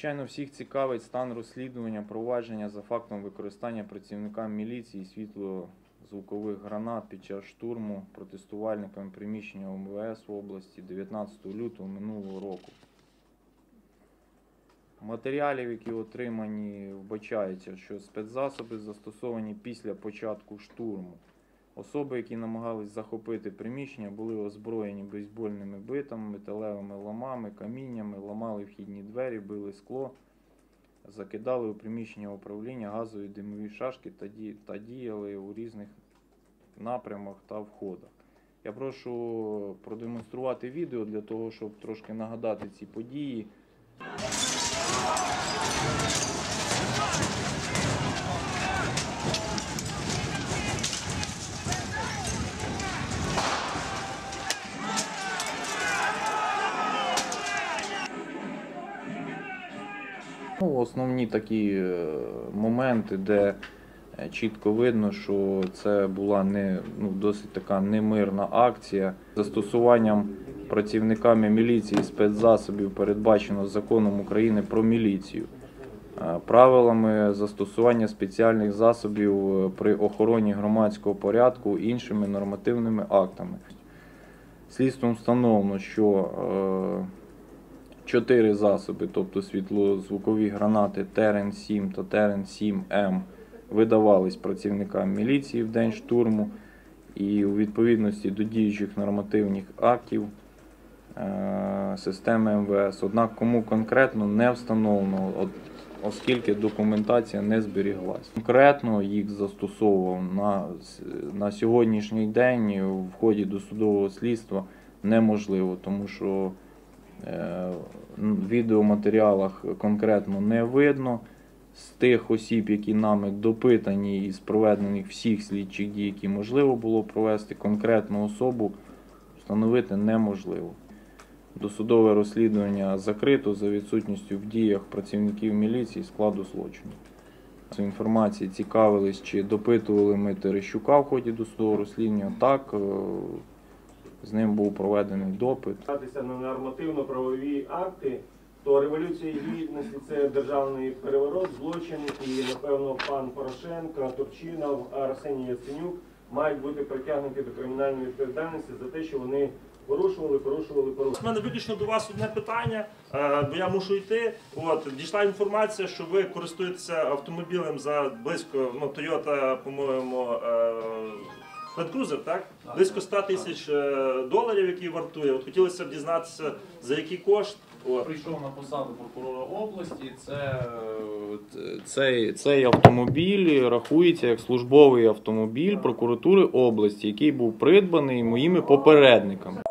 Звичайно, всіх цікавить стан розслідування провадження за фактом використання працівниками міліції світлозвукових гранат під час штурму протестувальниками приміщення МВС в області 19 лютого минулого року. Матеріалів, які отримані, вбачається, що спецзасоби застосовані після початку штурму. Особи, які намагались захопити приміщення, були озброєні бейсбольними битами, металевими ламами, каміннями, ламали вхідні двері, били скло, закидали у приміщення управління газові димові шашки та діяли у різних напрямах та входах. Я прошу продемонструвати відео для того, щоб трошки нагадати ці події. Основні такі моменти, де чітко видно, що це була досить така немирна акція. Застосуванням працівниками міліції спецзасобів передбачено Законом України про міліцію, правилами застосування спеціальних засобів при охороні громадського порядку, іншими нормативними актами. Слідством встановлено, що 4 засоби, тобто світлозвукові гранати ТРН-7 та ТРН-7М, видавались працівникам міліції в день штурму і у відповідності до діючих нормативних актів системи МВС. Однак кому конкретно не встановлено, оскільки документація не зберіглась. Конкретно їх застосовував на сьогоднішній день в ході досудового слідства неможливо, тому що в відеоматеріалах конкретно не видно. З тих осіб, які нами допитані із проведених всіх слідчих дій, які можливо було провести, конкретну особу встановити неможливо. Досудове розслідування закрито за відсутністю в діях працівників міліції складу злочину. З інформації цікавились, чи допитували ми Терещука в ході досудового розслідування. Так, з ним був проведений допит. На нормативно-правові акти, то Революція Гідності – це державний переворот, злочин, і, напевно, пан Порошенко, Турчинов, Арсеній Яценюк мають бути притягнуті до кримінальної відповідальності за те, що вони порушували. У мене виключно до вас одне питання, бо я мушу йти. Дійшла інформація, що ви користуєтеся автомобілем за близько, Toyota, по-моєму, Land Cruiser, так? Близько 100 тисяч доларів, який вартує. Хотілося б дізнатися, за який кошт. Прийшов на посаду прокурора області. Цей автомобіль рахується як службовий автомобіль прокуратури області, який був придбаний моїми попередниками.